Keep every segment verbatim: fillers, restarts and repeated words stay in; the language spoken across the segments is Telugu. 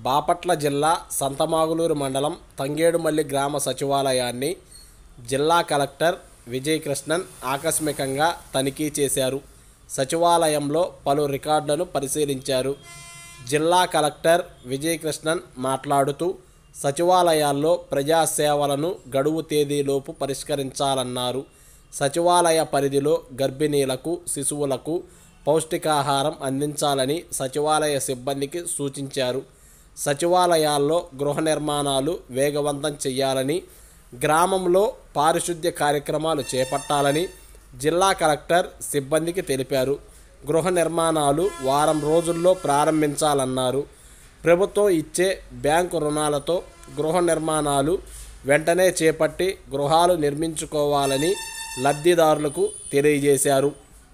బాపట్ల జిల్లా సంతమాగులూరు మండలం తంగేడుమల్లి గ్రామ సచివాలయాన్ని జిల్లా కలెక్టర్ విజయకృష్ణన్ ఆకస్మికంగా తనిఖీ చేశారు. సచివాలయంలో పలు రికార్డులను పరిశీలించారు. జిల్లా కలెక్టర్ విజయకృష్ణన్ మాట్లాడుతూ సచివాలయాల్లో ప్రజాసేవలను గడువు తేదీలోపు పరిష్కరించాలన్నారు. సచివాలయ పరిధిలో గర్భిణీలకు, శిశువులకు పౌష్టికాహారం అందించాలని సచివాలయ సిబ్బందికి సూచించారు. సచివాలయాల్లో గృహ నిర్మాణాలు వేగవంతం చేయాలని, గ్రామంలో పారిశుద్ధ్య కార్యక్రమాలు చేపట్టాలని జిల్లా కలెక్టర్ సిబ్బందికి తెలిపారు. గృహ నిర్మాణాలు వారం రోజుల్లో ప్రారంభించాలన్నారు. ప్రభుత్వం ఇచ్చే బ్యాంకు రుణాలతో గృహ నిర్మాణాలు వెంటనే చేపట్టి గృహాలు నిర్మించుకోవాలని లబ్ధిదారులకు తెలియజేశారు.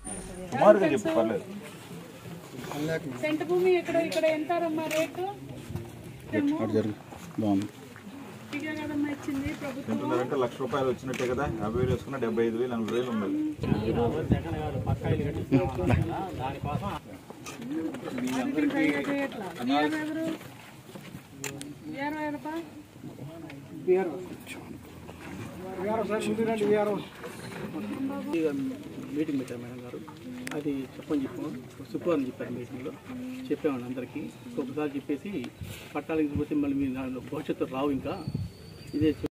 సెంటు భూమి ఇక్కడ ఇక్కడ ఎంత రమ్మా రేటు ఇదే కదమ్మా ఇచ్చింది ప్రభుత్వం. లక్ష రూపాయలు వచ్చినట్టే కదా, యాభై వేలు వేసుకున్న డెబ్బై ఐదు వేలు ఎనభై వేలు ఉన్నది. మీటింగ్ పెట్టారు మేడం గారు, అది చెప్పని చెప్పాము. శుక్రవారం చెప్పారు మీటింగ్లో, చెప్పామండి అందరికీ. ఒకసారి చెప్పేసి పట్టాలకి పోతే మళ్ళీ మీ భవిష్యత్తు రావు, ఇంకా ఇదే